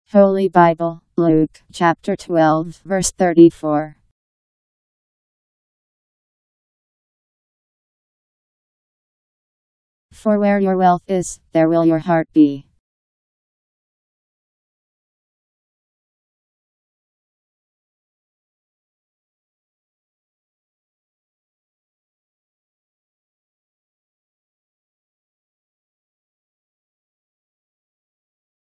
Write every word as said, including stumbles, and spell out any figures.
Holy Bible, Luke, chapter twelve, verse thirty-four. For where your wealth is, there will your heart be.